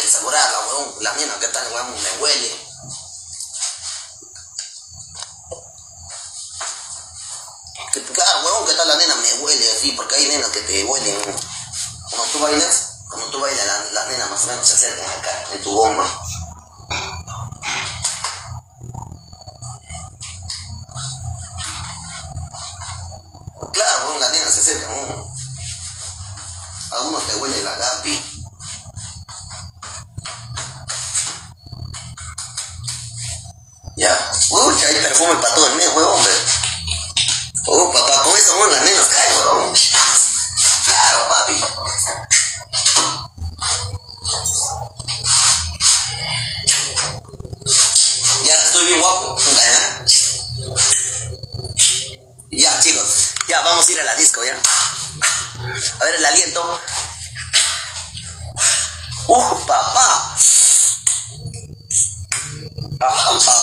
asegurarla, huevón. La mina que tal, huevón, me huele. Claro, huevón, ¿qué tal la nena? Me huele así, porque hay nenas que te huelen. Cuando tú bailas, las nenas más o menos se acercan acá, en tu bomba. Claro, huevón, las nenas se acercan, huevón. A uno te huele la gapi. Ya, uy, hay perfume para todo el mes, huevón, oh, papá, con eso, huevón, las nenas caen, huevón. Claro, papi. Ya estoy bien guapo. Ya, chicos, ya vamos a ir a la disco, ya. A ver el aliento. Papá. Papá.